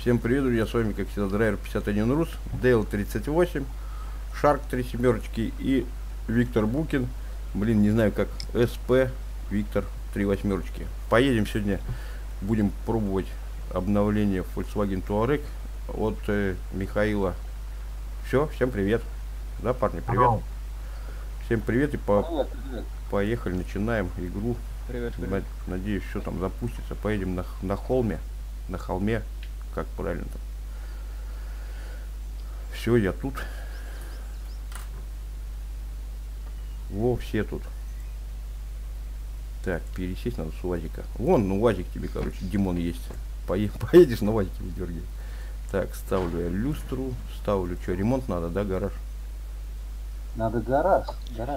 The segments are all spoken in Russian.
Всем привет, друзья, с вами, как всегда, Драйвер 51 Рус, Дейл 38, Шарк 3 семерочки и Виктор Букин. Блин, не знаю, как СП, Виктор 3 восьмерочки. Поедем сегодня, будем пробовать обновление Volkswagen Touareg от Михаила. Все, всем привет. Да, парни, привет. Здорово. Всем привет и Привет, привет. поехали, начинаем игру. Привет, привет. Надеюсь, все там запустится. Поедем на холме, на холме, как правильно там. Все, я тут. Во, все тут. Так, пересесть надо с УАЗика. Вон, ну УАЗик тебе, короче, Димон есть. Поедешь на УАЗике выдергивай. Так, ставлю я люстру. Ставлю, что, ремонт надо, да, гараж? Надо гараж.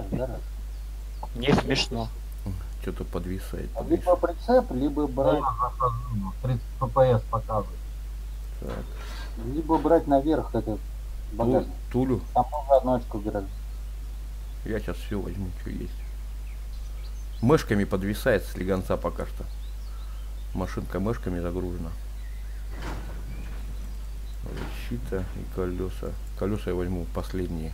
Не смешно. Что-то подвисает. Либо прицеп, либо брать, 30 ppс показывает. Так, либо брать наверх этот багажник. Тулю. Там можно одну очку гараж. Я сейчас все возьму, что есть. Мышками подвисает с слегонца пока что. Машинка мышками загружена. Защита и колеса. Колеса я возьму последние.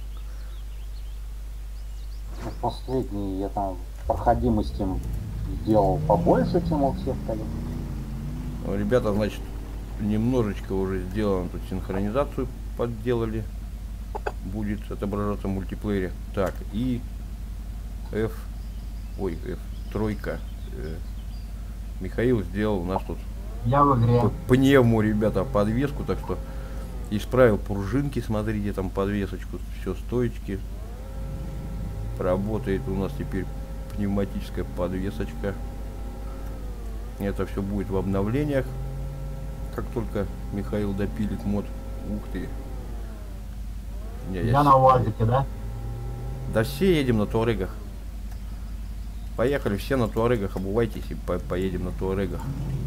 Последний я там проходимость им сделал побольше, чем у всех колес. Ребята, значит, немножечко уже сделано тут синхронизацию подделали. Будет отображаться в мультиплеере. Так, и F тройка. Михаил сделал у нас тут Я в игре. пневму, ребята, подвеску, так что исправил пружинки, смотрите, там подвесочку, все, стоечки. Работает у нас теперь пневматическая подвесочка. Это все будет в обновлениях, как только Михаил допилит мод. Ух ты. Не, Я на УАЗике, да? Да все едем на Туарегах. Поехали все на Туарегах, обувайтесь и поедем на Туарегах.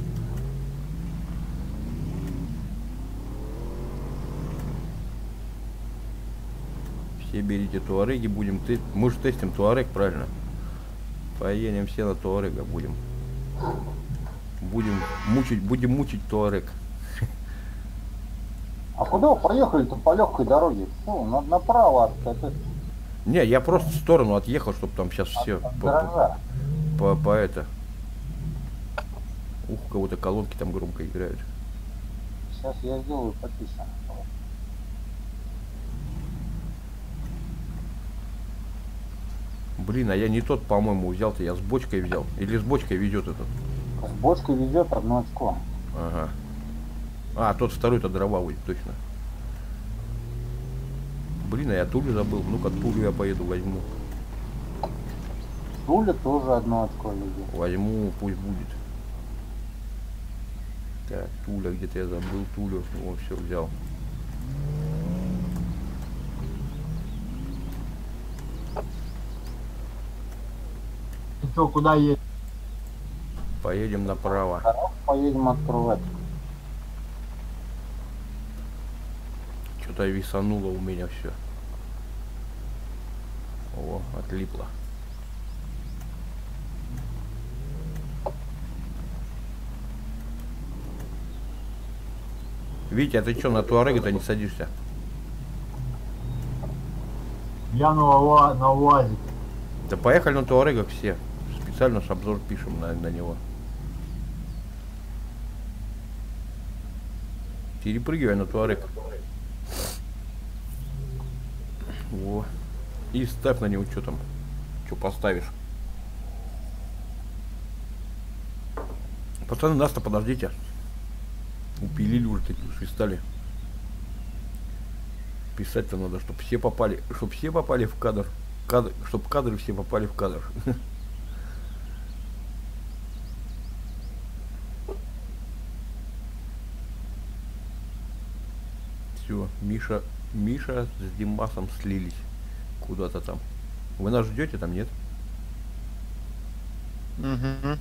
Все берите Туареги, будем мы же тестим Туарег, правильно? Поедем все на Туарега будем мучить Туарег. А куда вы поехали-то по легкой дороге? Фу, направо от Не, я просто в сторону отъехал, чтобы там сейчас все гаража. по это. Ух, у кого-то колонки там громко играют. Сейчас я сделаю потише. Блин, а я не тот, по-моему, взял-то, я с бочкой взял. Или с бочкой ведет этот. С бочкой везет одно очко. Ага. А, тот второй-то дрова будет, точно. Блин, а я тулю забыл. Ну-ка, тулю я поеду возьму. Туля тоже одно очко везет. Возьму, пусть будет. Так, туля, где-то я забыл тулю. Вот, все взял. Ты что, куда едешь? Поедем направо. Гараж поедем открывать. Что-то висануло у меня все. О, отлипло. Витя, а ты что, на Туарега-то не садишься? Я на УАЗике. Да поехали на Туарегах все. Специально ж обзор пишем на него. Перепрыгивай на Туарег. Во. И ставь на него, что там. Что поставишь. Пацаны, нас-то подождите. Упилили уже такие, свистали. Писать-то надо, чтобы все попали в кадр. Чтобы кадры все попали в кадр. Все, Миша с Димасом слились куда-то там. Вы нас ждете там, нет? Угу.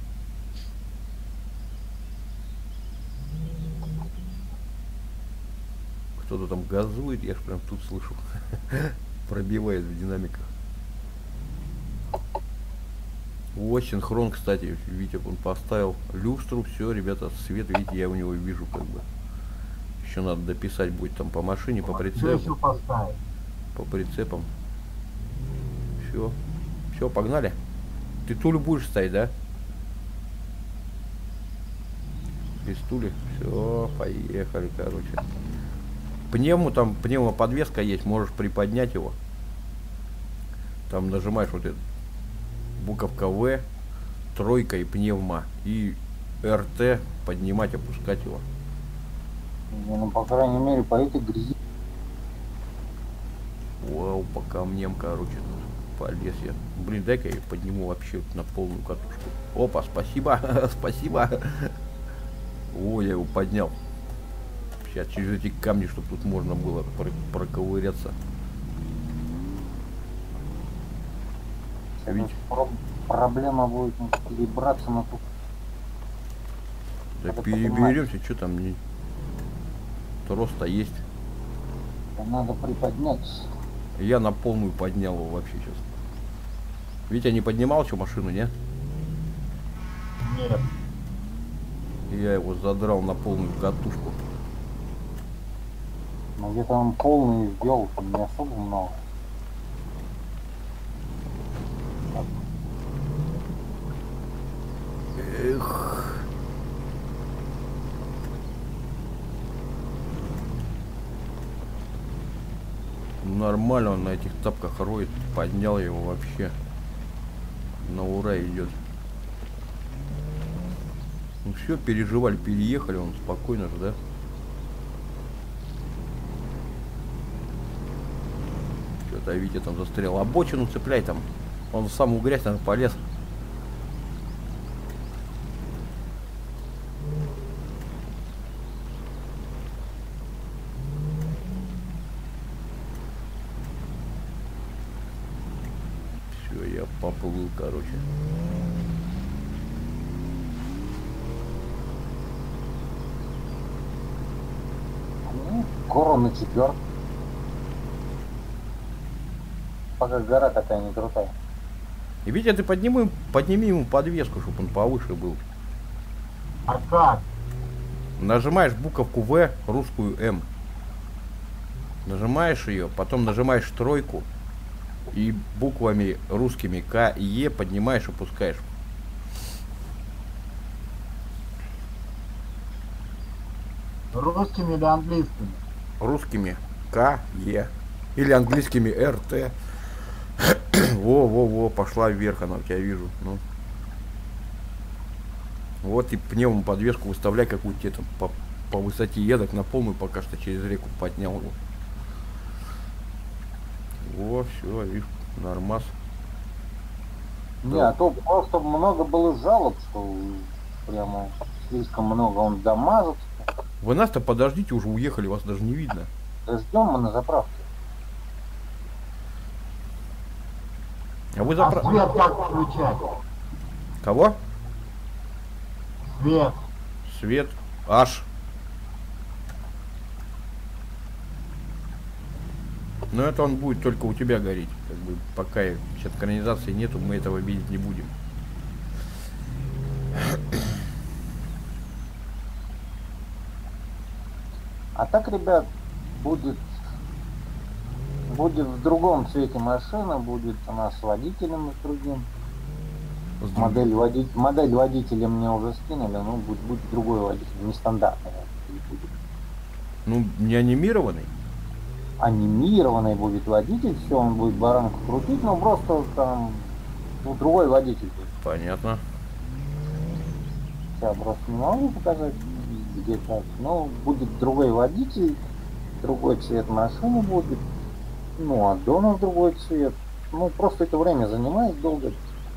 Кто-то там газует, я ж прям тут слышу. Пробивает в динамиках. Вот синхрон, кстати, Витя он поставил люстру, все, ребята, свет, видите, я у него вижу как бы. еще надо дописать будет там по машине, по Что прицепу, еще поставить? по прицепам. Все, все, погнали. Ты тулю будешь ставить, да? Без тули. Все, поехали, короче. Там пневмоподвеска есть, можешь приподнять его. Там нажимаешь вот эту буковка В, тройка и пневма, и РТ поднимать, опускать его. Ну, по крайней мере, по этой грязи. Вау, по камням, короче, полез я. Блин, дай-ка я подниму вообще на полную катушку. Опа, спасибо, спасибо. О, я его поднял. Сейчас через эти камни, чтобы тут можно было проковыряться. Видите? Проблема будет перебраться на ту. Да Надо переберемся, что там не... Трос-то есть. Надо приподнять. Я на полную поднял его вообще сейчас. Витя не поднимал еще машину, не? Нет. Я его задрал на полную катушку. Но где-то он полный сделал, там не особо много. Эх. Нормально он на этих тапках роет. Поднял его вообще. На ура идет. Ну все, переживали, переехали, он спокойно же, да? Что-то Витя там застрял. Обочину цепляй там. Он в самую грязь, наверное, полез. Все, я поплыл, короче. Гору на 4. Пока гора такая не крутая. И Витя, ты подними ему подвеску, чтобы он повыше был. А как? Нажимаешь буковку В, русскую М. Нажимаешь ее, потом нажимаешь тройку и буквами русскими К и Е поднимаешь, опускаешь. Русскими или английскими? Русскими К, Е. Или английскими РТ. Во, пошла вверх она, у тебя вижу. Ну. Вот и пневмоподвеску выставляй какую-то там по высоте едок на полную, пока что через реку поднял его. Во, все, видишь, нормас. Не, а то просто много было жалоб, что прямо слишком много он дамажит. Вы нас-то подождите, уже уехали, вас даже не видно. Ждем мы на заправке. А вы А свет как включать? Кого? Свет. Свет. Аж. Но это он будет только у тебя гореть. Как бы пока сейчас канализации нету, мы этого видеть не будем. А так, ребят, будет в другом цвете машина, будет у нас с водителем с другим. Модель водителя мне уже скинули, но будет другой водитель, нестандартный. Ну, не анимированный. Анимированный будет водитель, все, он будет баранку крутить, но просто там другой водитель будет. Понятно. Я просто не могу показать где как, но будет другой водитель, другой цвет машины будет, ну, аддонов другой цвет. Ну, просто это время занимает долго.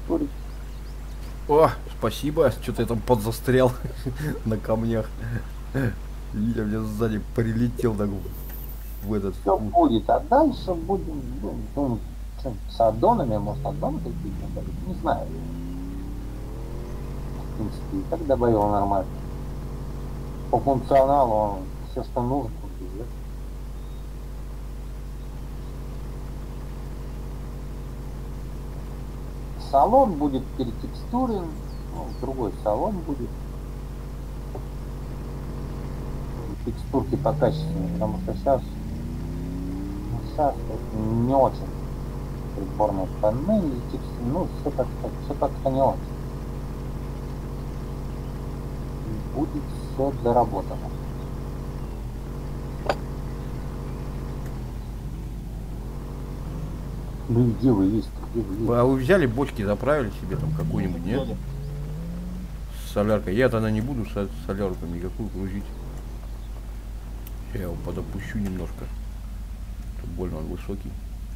О, спасибо, что-то я там подзастрял на камнях. Витя мне сзади прилетел так в этот... Все будет, а дальше будем, ну, с аддонами, может, аддоны какие-то, не знаю. В принципе, и так добавил нормально. По функционалу он все, что нужно, будет. Салон будет перетекстурен, ну, другой салон будет. текстурки покачественнее, потому что сейчас, не очень приборная панель, и ну, все как-то не очень. Будет все доработано. Ну где вы есть? Где вы есть? А вы взяли бочки, заправили себе там какую-нибудь, нет? С соляркой. Я-то не буду с соляркой никакую грузить. Я его подопущу немножко. Тут больно он высокий.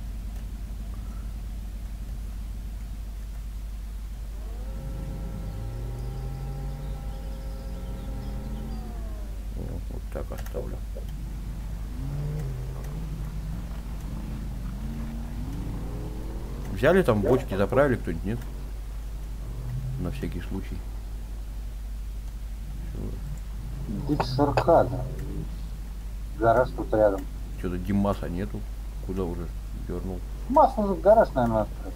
Вот так оставлю. Взяли там бочки, заправили кто-нибудь, нет? На всякий случай. Дик Сарказа. Гараж тут рядом. Что-то Димаса нету. Куда уже дернул? Масло за гараж, наверное, открыт.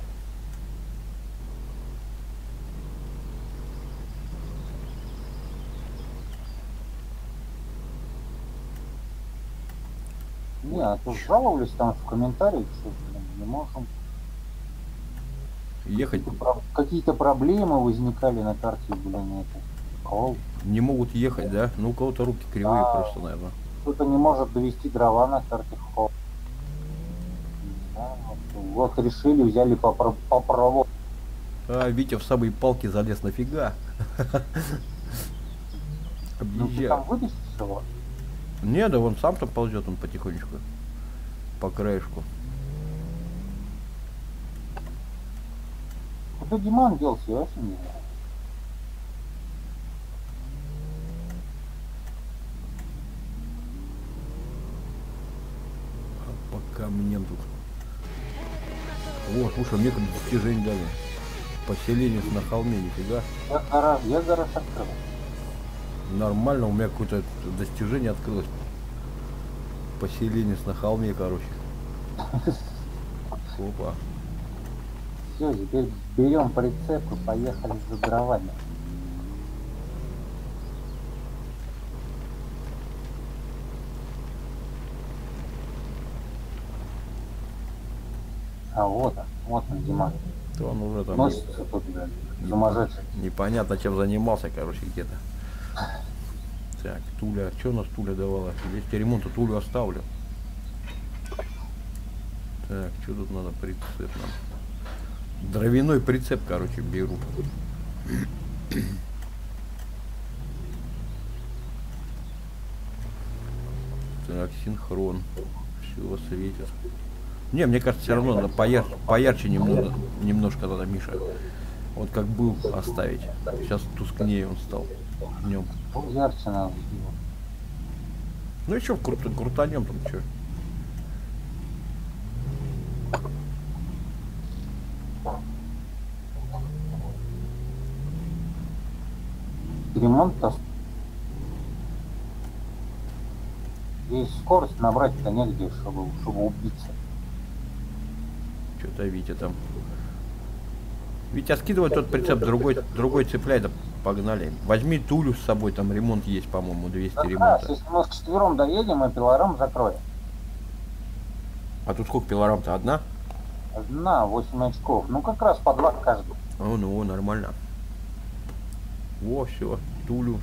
Не, а то жаловались там в комментариях, что блин, не можем. Ехать Какие-то проблемы возникали на карте, блин, это. Кол. не могут ехать, да? Ну у кого-то руки кривые А. просто, наверное. Кто-то не может довести дрова на карте Холл. Да, вот решили, взяли по проводу. А, Витя в самые палки залез, нафига? Ну ты Объезжай. там выйдешь всего? Не, да вон сам там ползет, он потихонечку. По краешку. Куда Диман делся, я вообще не знаю. А по камням тут. О, слушай, мне как достижение дали. Поселение на холме, нифига. Я гараж открыл. Нормально, у меня какое-то достижение открылось. Поселение на холме, короче. Опа. Все, теперь берем прицеп и поехали за дровами. А вот он, Диман. То он уже там Носится тут, блин, сумасшедший. непонятно чем занимался, короче, где-то. Так, Туля, что у нас Туля давала? Здесь ремонта Тулю оставлю. Так, что тут надо прицеп нам? Дровяной прицеп, короче, беру. Так, синхрон. Все светит. Не, мне кажется, все равно надо поярче немножко надо, Миша. Вот как был оставить. Сейчас тускнее он стал днем. Ярче надо. Ну еще крутанем там что. Ремонт-то. Здесь скорость набрать-то негде, чтобы убиться. Что-то Витя там. Витя, скидывай тот прицеп, другой цепляй, да погнали. Возьми Тулю с собой, там ремонт есть, по-моему, 200 ремонта. Если мы вчетвером доедем, и пилорам закроем. А тут сколько пилорам-то? Одна? Одна, 8 очков. Ну как раз по 2 каждый. О, ну нормально. Во, все, Тулю.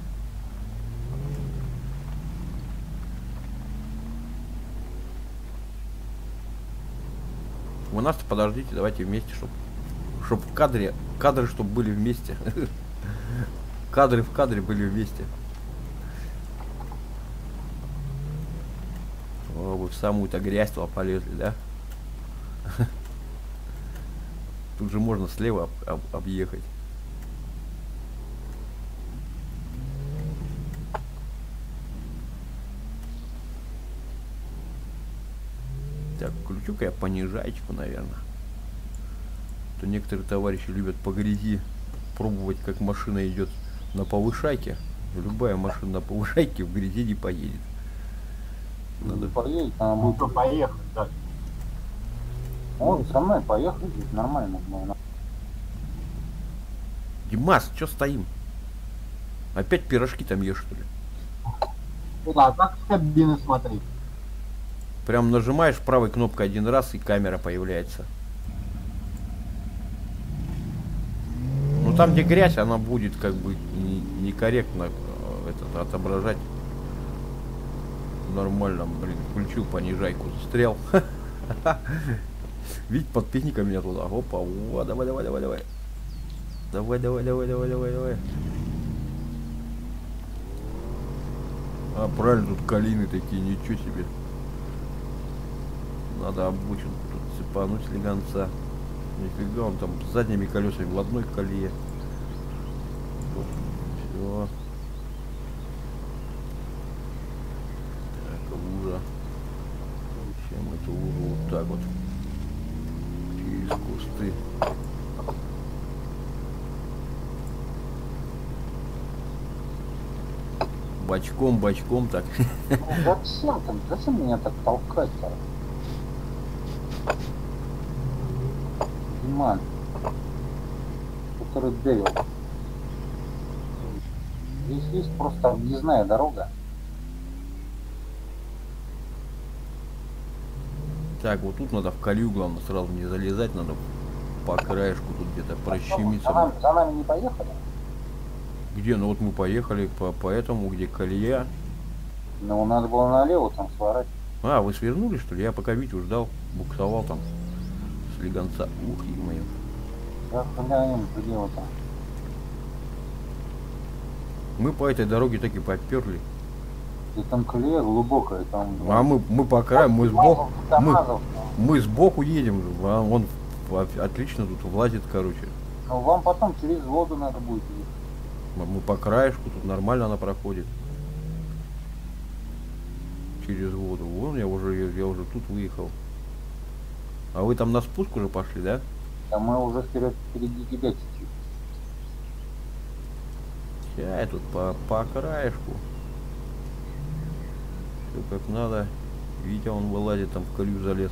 У нас-то подождите, давайте вместе, чтоб кадры, чтобы были вместе. Кадры в кадре были вместе. О, вы в самую-то грязь туда полезли, да? Тут же можно слева объехать. Так, включу-ка я понижаечку, наверное. То некоторые товарищи любят по грязи пробовать, как машина идет на повышайке. Любая машина на повышайке в грязи не поедет. Надо поедет, она Ну будет. то поехали, да. Он со мной поехал, здесь нормально. Димас, что стоим? Опять пирожки там ешь, что ли? А как с кабины смотреть? Прям нажимаешь правой кнопкой один раз, и камера появляется. Ну там, где грязь, она будет как бы некорректно этот, отображать. Нормально, блин, включил понижайку, застрял. Видите, подпихника меня туда. Опа, о, давай, давай, давай, давай. Давай, давай, давай, давай, давай, давай. А, правильно, тут калины такие, ничего себе. Надо обочинку тут цепануть слегонца. Нифига, он там с задними колесами в одной колее. Все. Так, лужа. Чем эту лужу вот так вот. Через кусты. Бочком, бочком так. Ну, зачем там? Зачем меня так толкать-то? Диман, который Дэвил. Здесь есть просто объездная дорога. Так, вот тут надо в колею, главное, сразу не залезать, надо по краешку тут где-то прощемиться. За нами не поехали? Где? Ну вот мы поехали по этому, где колея. Ну, надо было налево там сворачивать. А, вы свернули, что ли? Я пока Витю ждал, буксовал там с легонца. Ух, ё-моё. Да, глянем, где вот там. Мы по этой дороге так и поперли. И там колея глубокая, там... А мы по краю, мы сбоку, Тормозов, мы сбоку едем, а он отлично тут влазит, короче. ну, вам потом через воду надо будет ехать. Мы по краешку, тут нормально она проходит. Через воду. Вон я уже тут выехал. А вы там на спуск уже пошли, да? А мы уже впереди тебя чуть-чуть. Я тут по краешку. Все как надо. Витя он вылазит, там в колею залез.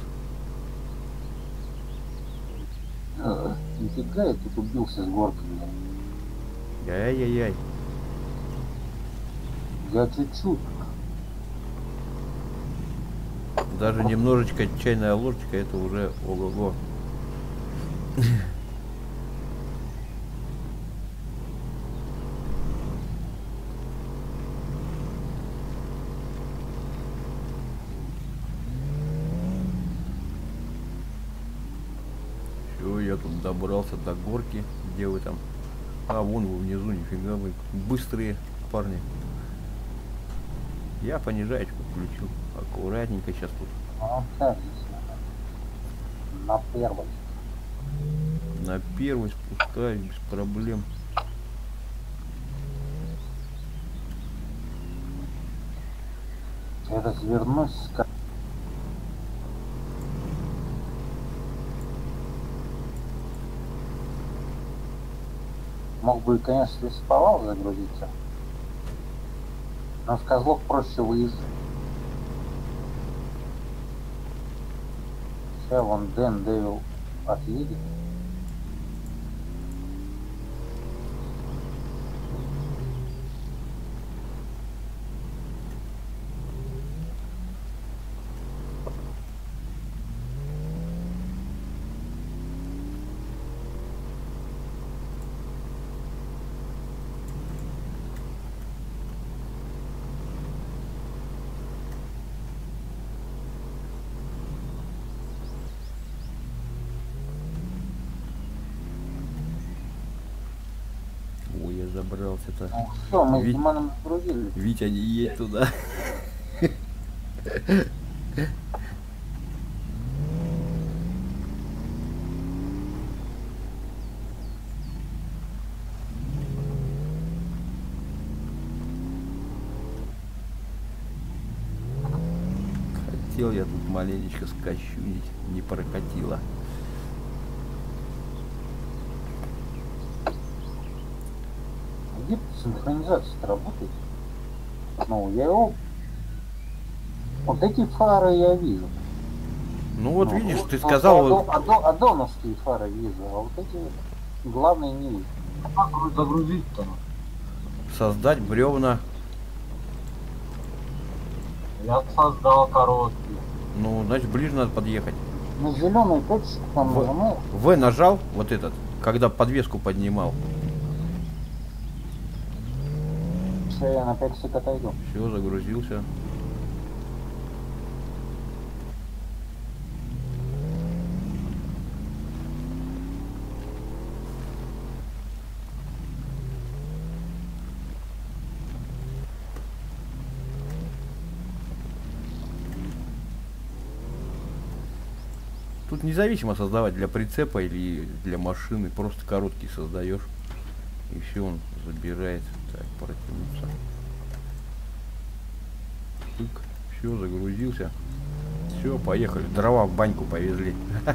Нифига я тут убился с горки. Ай-яй-яй. Я чуть-чуть. Даже немножечко чайная ложечка, это уже ого-го. Все, я тут добрался до горки. Где вы там? А, вон вы внизу, нифига вы. Быстрые парни. Я понижаечку включил. Аккуратненько сейчас тут. Ну, так здесь надо. На первой. На первый спускаюсь без проблем. Я развернусь. Мог бы, конечно, с лесоповала загрузиться. Но с козлов проще выезжать. Сейчас вон Дэн Дэвил отъедет. Ой, я забрался-то. Ну все, мы с Вить- Диманом загрузили. Витя, не едь туда. Хотел я тут маленечко скощунить, не прокатило. Где синхронизация работает? Ну, я его... Вот эти фары я вижу. Ну вот Ну, видишь, ты вот сказал, вот, аддоновские фары вижу, а вот эти главные не вижу. Как загрузить-то? создать бревна. Я создал короткий. Ну, значит, ближе надо подъехать. На зеленый точку там нажимаешь. В нажал, вот этот, когда подвеску поднимал. Все, я на 5 секунд отойду. Все, загрузился. Тут независимо создавать для прицепа или для машины, просто короткий создаешь, и все он забирает. Так, протянуться. Все, загрузился. Все, поехали. Дрова в баньку повезли.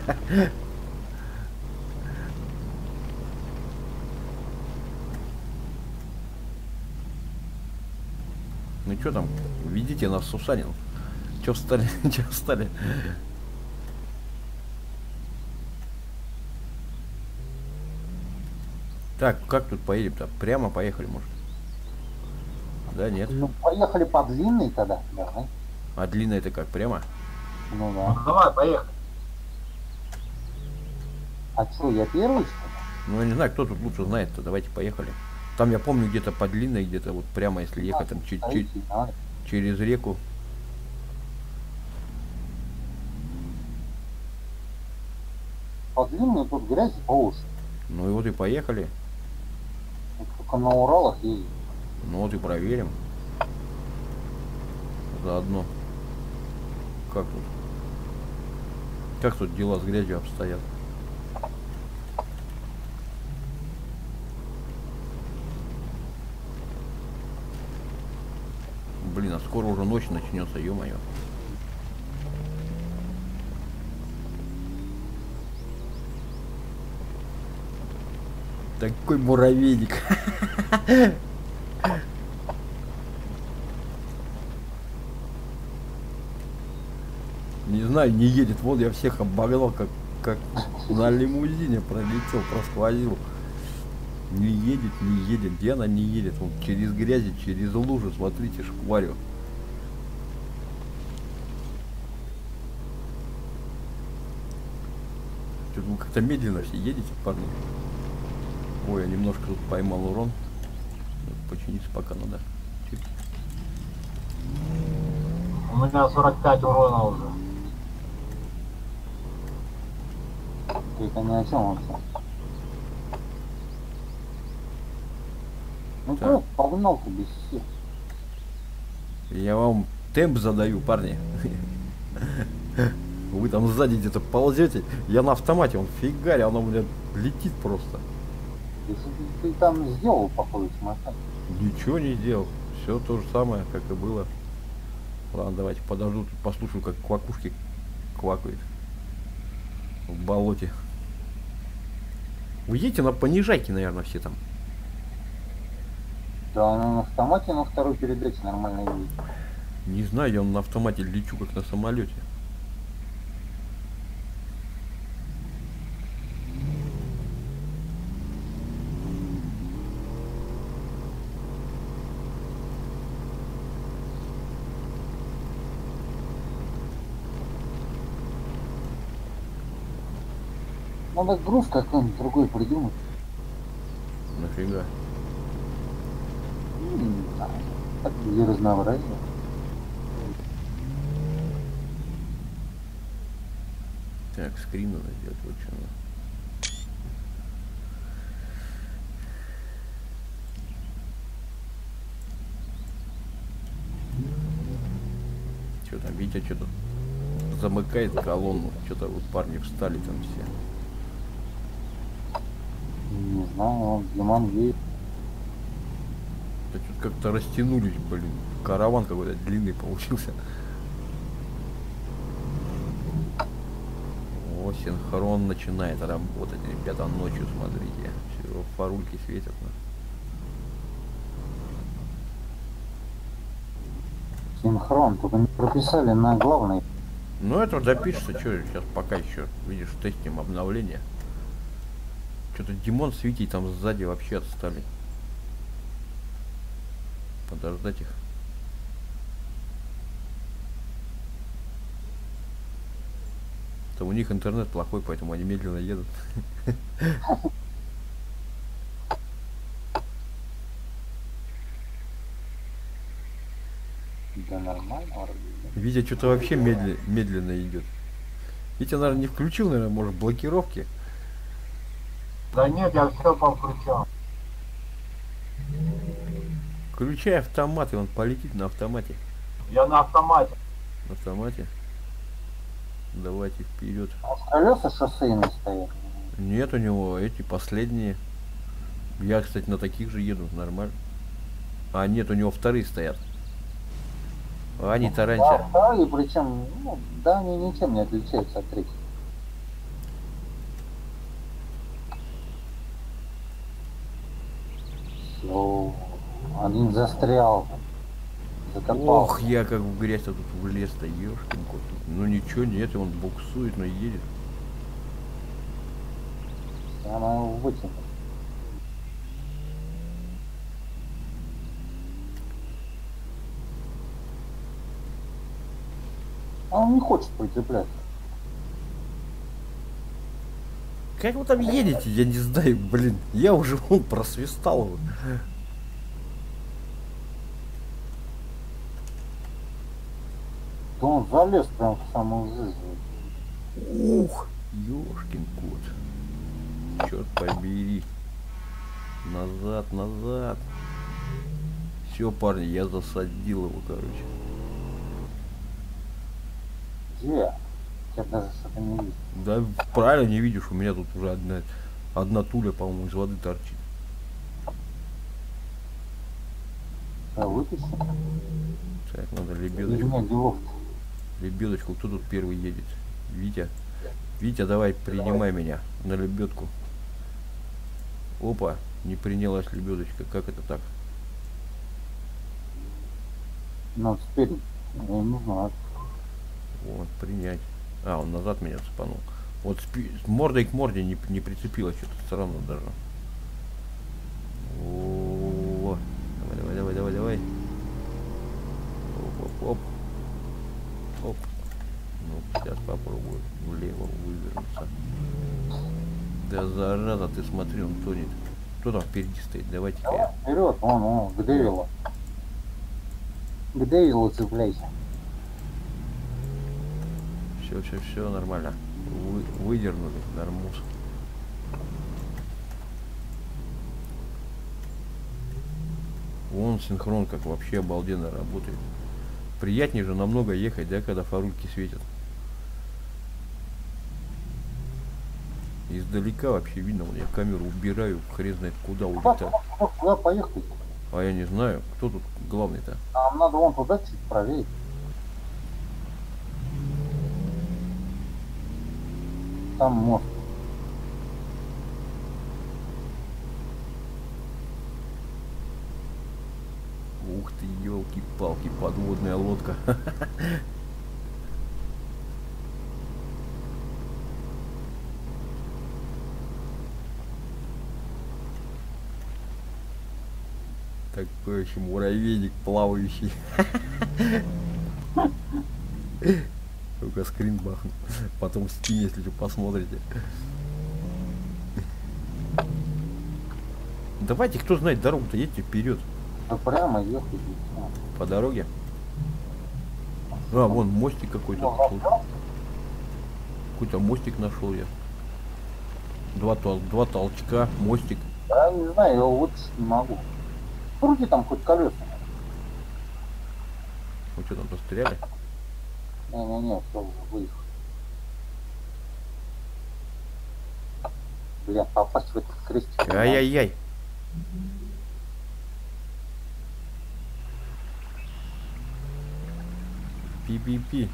Ну что там, ведите нас, Сусанин. Че встали? Че встали? Так, как тут поедем-то? Прямо поехали, может? Да, нет. Ну, поехали по длинной тогда, давай. А длинная это как, прямо? Ну Ну, да. давай, поехали. А что, я первый, что ли? Ну, я не знаю, кто тут лучше знает-то. Давайте поехали. Там я помню где-то по длинной, где-то вот прямо, если ехать там Стоите, давай. через реку. По длинной тут грязь по уши. Ну и вот и поехали. Вот только на Уралах ездить. Ну вот и проверим. Заодно. Как тут? Как тут дела с грязью обстоят? Блин, а скоро уже ночь начнется, ё-моё. Такой муравейник. Не знаю, не едет. Вот я всех обогнал, как на лимузине пролетел, просквозил. Не едет, не едет. Где она не едет? Вот через грязи, через лужи, смотрите, шкварю. Что-то вы как-то медленно все едете, парни. Ой, я немножко тут поймал урон. Починиться пока надо. Чуть. У меня 45 урона уже. Это ни о чем вообще. Ну Так. как, погнал ты без всех. Я вам темп задаю, парни. Вы там сзади где-то ползете. Я на автомате, он фигарь, оно у меня летит просто. Если ты там сделал, походу, с машиной. Ничего не сделал. Все то же самое, как и было. Ладно, давайте подожду, тут послушаю, как квакушки квакают в болоте. Вы едете на понижайке, наверное, все там. Да, на автомате на второй передаче нормально едет. Не знаю, я на автомате лечу, как на самолете. Надо груз какой-нибудь другой придумать. Нафига? Не знаю, так для разнообразия. Так, скрин надо сделать, вот что надо. Что там, Витя что-то замыкает колонну. Что-то вот парни встали там все. Не знаю, он Диман едет. Да что-то как-то растянулись, блин. Караван какой-то длинный получился. О, синхрон начинает работать, ребята, ночью смотрите. Все, фарульки светят. Синхрон, только не прописали на главной. Ну это допишется, что сейчас пока еще, видишь, тестим обновление. Что-то Димон с Витей там сзади вообще отстали. Подождать их. То у них интернет плохой, поэтому они медленно едут. Да нормально вроде. Витя что-то вообще медленно идет. Витя, наверное, не включил, наверное, может, блокировки. Да нет, я все повключал. Включай автомат, и он полетит на автомате. Я на автомате. На автомате. Давайте вперед. А колеса шоссейные стоят. Нет, у него эти последние. Я, кстати, на таких же еду, нормально. А, нет, у него вторые стоят. А они таранчат. Да, и причем, ну, да, они ничем не отличаются от третьих. Все, один застрял. Закопался. Ох, я как в грязь-то тут влез-то, ёшкин кот. Ну ничего, нет, он буксует, но едет. Она его вытянет. А он не хочет прицепляться. Как вы там едете, я не знаю, блин. Я уже вон просвистал его. Да он залез прям в самую жизнь. Ух, ёшкин кот. Черт побери. Назад, назад. Все, парни, я засадил его, короче. Где? Я даже что-то не вижу. Да правильно не видишь, у меня тут уже одна туля, по-моему, из воды торчит. Да, вытащи. Так, надо У лебедочку. меня делов. Лебедочку, кто тут первый едет? Витя. Витя, давай, принимай меня на лебедку. Опа, не принялась лебедочка. Как это так? Ну, спереди. Я не знаю. Вот, принять. А, он назад меня цепанул. Вот с мордой к морде не прицепилось, что-то странно даже. О, давай. Оп. Оп. Ну, сейчас попробую влево вывернуться. Да зараза, ты смотри, он тонет. Кто там впереди стоит? Давайте-ка я. Вперед, вон, к Дэвилу. К Дэвилу цепляйся. Все, нормально. Выдернули, нормус. Вон синхрон как вообще обалденно работает. Приятнее же намного ехать, да, когда фарульки светят. Издалека вообще видно, вот я камеру убираю, хрен знает куда улетаю. Куда поехать? А я не знаю, кто тут главный-то. Нам надо вон туда чуть правее. Там мост. Ух ты, елки-палки, подводная лодка. Такой еще муравейник плавающий. Только скрин бахну. Потом в Steam, если что, посмотрите. Давайте, кто знает дорогу-то, едьте вперед. Да прямо ехать. и всё. По дороге. А, вон мостик какой-то. Какой-то мостик нашел я. Два толчка, мостик. Да, не знаю, я его вытащить не могу. Вроде там хоть колеса. Ну что там, постреляли? Не, все уже выехал. Бля, попасть в этот крестик. Ай-яй-яй. Пи-пи-пи.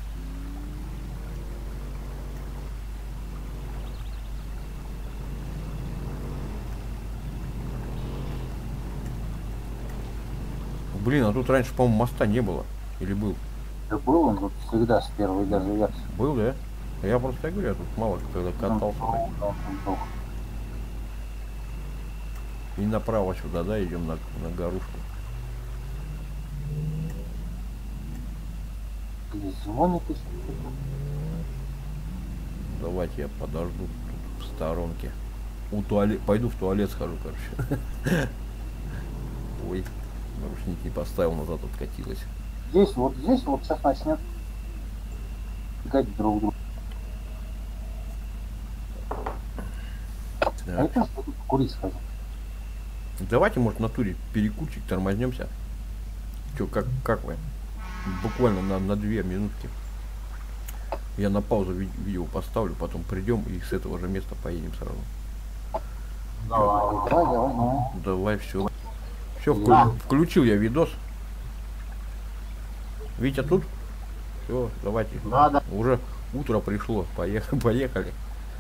Блин, а тут раньше, по-моему, моста не было. Или был? Да был он тут всегда с первой даже версии. Был, да? Я просто говорю, я тут мало когда катался. Ну, И направо сюда, да, идем на горушку. и звонит еще. Давайте я подожду тут в сторонке. Пойду в туалет схожу, короче. Ой, наручники поставил, назад откатилась. Здесь вот сейчас начнет гать друг друга. А Так. это что тут курить сходить? Давайте, может, в натуре перекурчик, тормознемся. Че, как вы? Буквально на 2 минутки. Я на паузу видео поставлю, потом придем и с этого же места поедем сразу. Давай. Давай. Давай, все. Все, Да. включил я видос. Витя тут? Все, давайте. Да. Уже утро пришло. Поехали.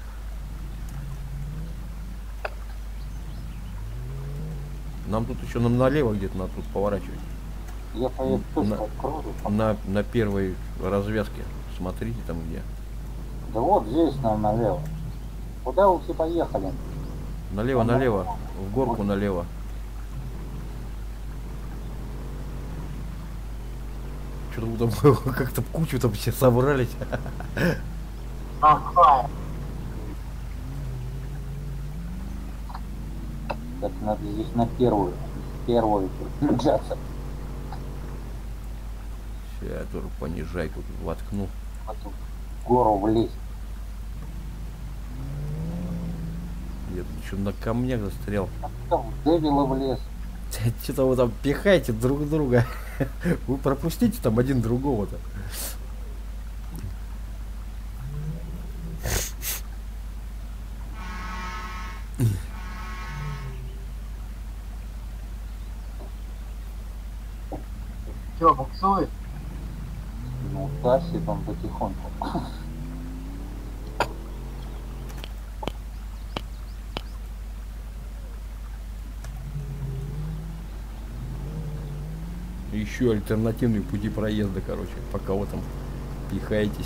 Нам тут еще налево где-то надо тут поворачивать. Я поеду На- точно открою. На первой развязке. Смотрите там где. Да вот здесь нам налево. Куда вы все поехали? Налево. В горку налево. Что-то вы там как-то в кучу там все собрались. Ага. Так надо здесь на первую переключаться. Сейчас я тоже понижайку тут воткну. А то в гору влезть. Я тут еще на камнях застрял. Там в Девила влез. Что-то вы там пихаете друг друга. Вы пропустите там один другого-то. Че, буксует? Ну, тащит он потихоньку. Еще альтернативные пути проезда, короче, пока вы там пихаетесь.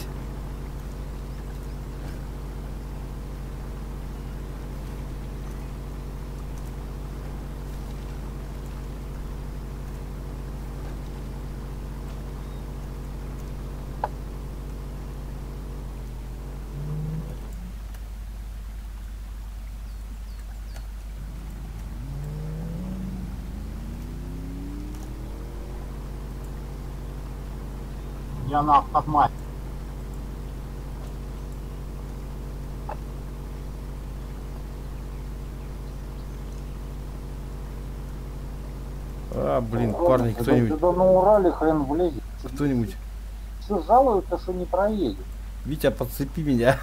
Я на автомате. Блин, парни, кто-нибудь, Сюда на Урале хрен влезет. кто-нибудь. Все жалуются, что не проедет. Витя, подцепи меня.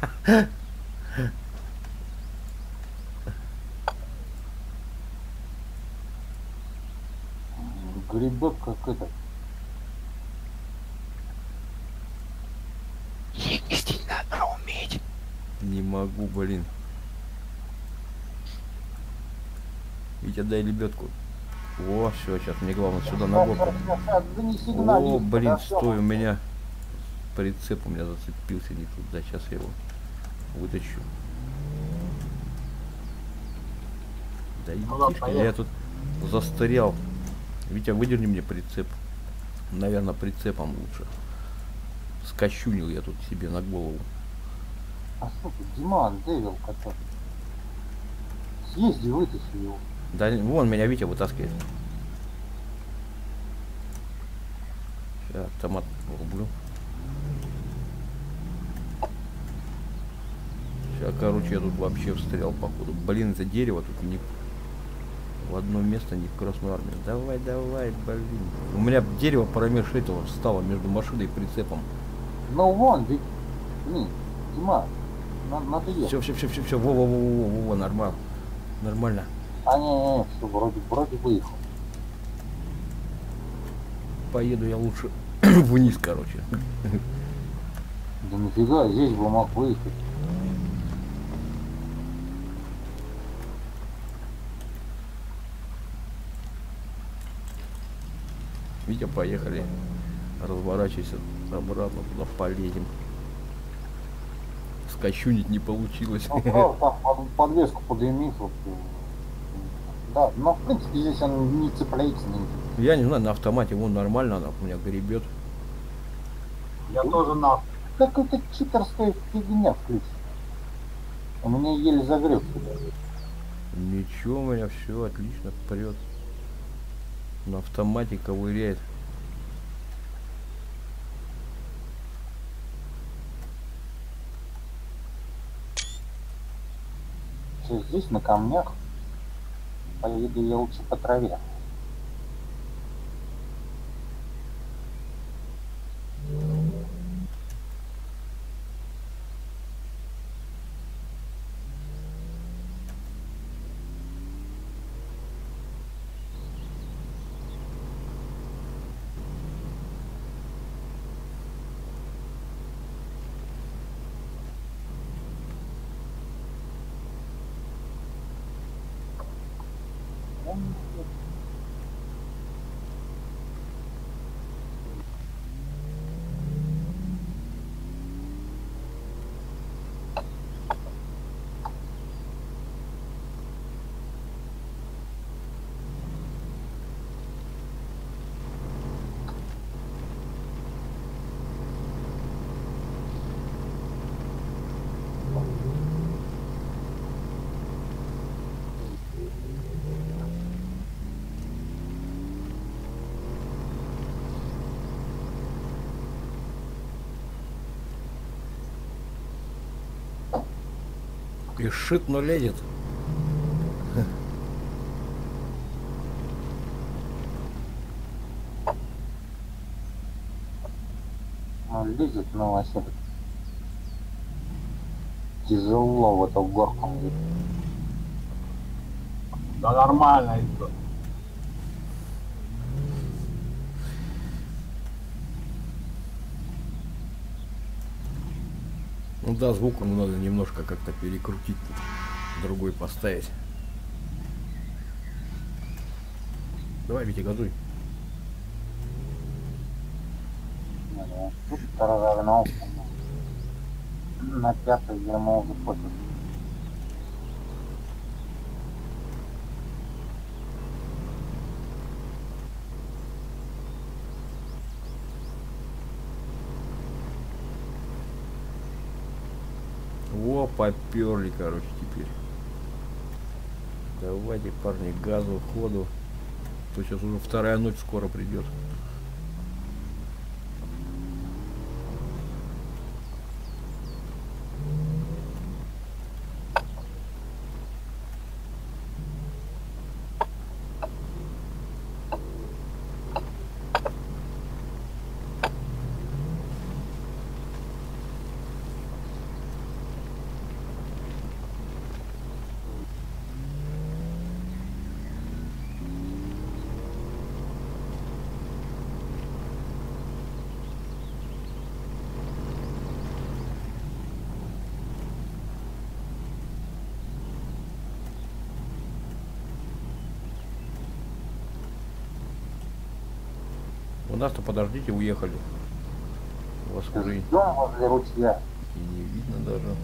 Гребет как это. Ездить надо уметь. Не могу, блин. Витя, дай лебедку. О, все, сейчас мне главное сюда на горку. Да не сигналист, О, блин, да всё. стой, у меня прицеп у меня зацепился не туда. Сейчас я его вытащу. Да ладно, идишь, поехали. я тут застрял. Витя, выдерни мне прицеп. Наверное, прицепом лучше. Скощунил я тут себе на голову. А что тут, Диман, Девил который? Съезди, вытащи его. Да вон меня Витя вытаскивает. Сейчас автомат рублю. Сейчас, короче, я тут вообще встрял, походу. Блин, это дерево тут не в одно место, не в Красную Армию. Давай, блин. У меня дерево промеж этого встало между машиной и прицепом. Ну вон, ведь, Диман, надо ехать. Все, во, нормально. Нормально. А не, все, вроде выехал. Поеду я лучше вниз, короче. Да нафига, здесь бы мог выехать. Витя, поехали. Разворачивайся обратно, туда полезем. Скощунить не получилось. Ну, правда, там подвеску подымит. Вот, да, но в принципе здесь он не цепляется. Я не знаю, на автомате вон нормально, она у меня гребет. Я тоже на Какой-то читерская фигня включена. У меня еле загреб сюда. Ничего, у меня все отлично прет. На автомате ковыряет. Все здесь на камнях. Поеду я лучше по траве. Пишет, но лезет. Он лезет, но вообще тяжело в эту горку. Да нормально идет. Ну да, звук надо немножко как-то перекрутить, другой поставить. Давай, Витя, газуй. Тут разогнался. На пятый я мол пофиг. О, поперли, короче, теперь. Давайте, парни, газу, ходу. То сейчас уже вторая ночь скоро придет. У нас-то, подождите, уехали. У вас уже и Ждем возле ручья. не видно даже.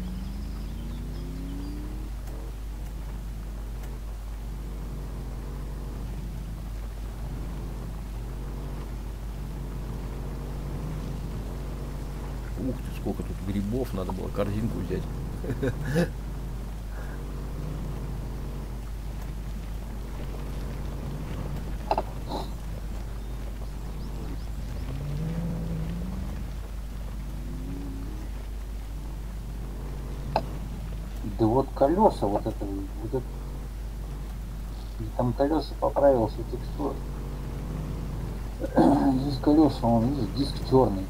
Ух ты, сколько тут грибов, надо было корзинку взять. Да вот колеса, там колеса поправился текстур. Здесь колеса, он, видишь, диск черный.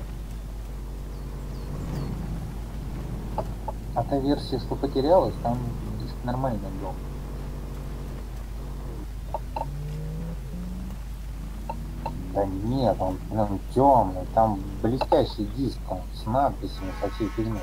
А та версия, что потерялась, там диск нормальный был. Да нет, он прям темный, там блестящий диск, там, с надписями, со всей фигней.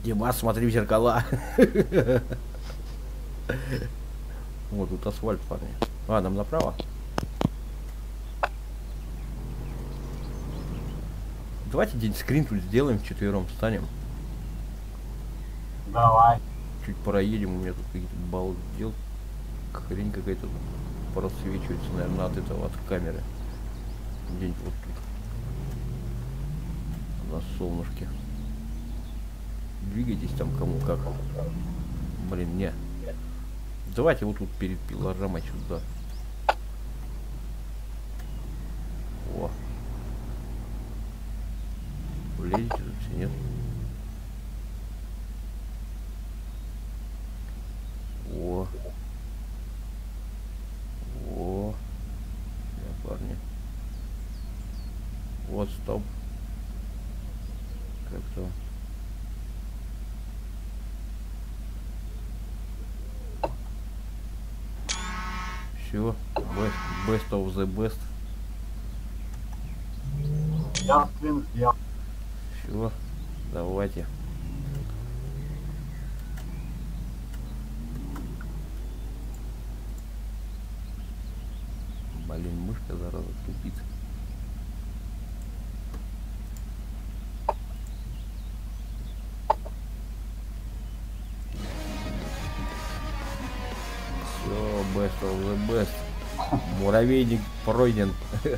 Димас, смотри в зеркала. Вот тут асфальт, парни. А, нам направо? Давайте день скрин тут сделаем, вчетвером встанем. Давай. Чуть проедем, у меня тут какие-то балдел. Хрень какая-то просвечивается, наверное, от этого, от камеры. День вот тут. На солнышке. Двигайтесь там кому как. Блин, не. Давайте вот тут перед пилорамой сюда. О. Влезете тут все, нет? О. О. Да, парни. Вот, стоп. Как-то. Все. Best of the best. Я скрин сделал. Все. Давайте. Блин, мышка, зараза, тупит. Все, best of the best. Муравейник пройден.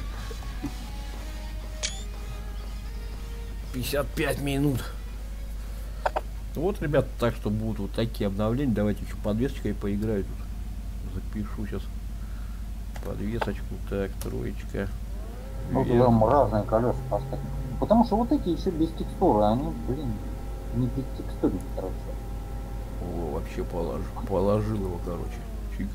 55 минут. Вот, ребят, так что будут вот такие обновления. Давайте еще подвесочкой поиграю тут. Запишу сейчас подвесочку. Так, троечка. Ну, прям разные колеса поставить. Потому что вот эти еще без текстуры, они, блин, не без текстуры, короче. О, вообще положил его, короче. Чик.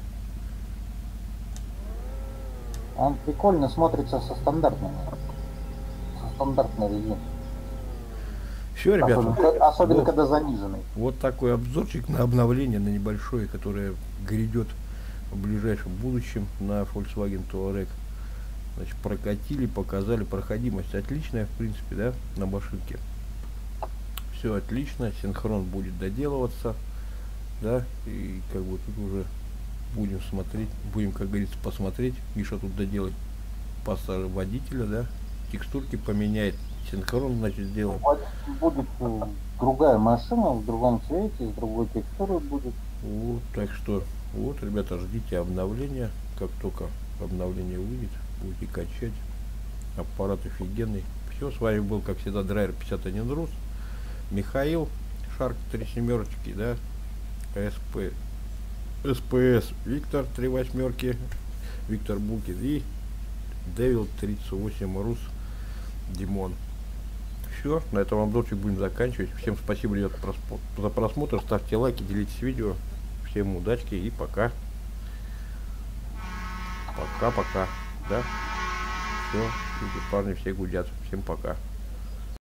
Он прикольно смотрится со стандартными. Со стандартной резиной. Все, ребята. Особенно вот, когда заниженный. вот такой обзорчик на обновление, на небольшое, которое грядет в ближайшем будущем на Volkswagen Touareg. Значит, прокатили, показали, проходимость отличная, в принципе, да, на машинке. Все отлично, синхрон будет доделываться, да, и как бы тут уже будем смотреть, будем, как говорится, посмотреть, Миша тут доделать пассажир водителя, да, текстурки поменяет, синхрон, значит, сделаем. Будет другая машина в другом цвете, с другой текстурой будет. Вот, так что, вот, ребята, ждите обновления, как только обновление выйдет, будете качать, аппарат офигенный. Все, с вами был, как всегда, Драйвер 51 Рус, Михаил, Шарк 3 семерочки, да, СПС Виктор 3 восьмерки, Виктор Букин и Девил 38 Рус Димон. Все, на этом обзорчик будем заканчивать. Всем спасибо, ребят, за просмотр, ставьте лайки, делитесь видео. Всем удачки и пока. Пока-пока, да. Все, парни все гудят. Всем пока.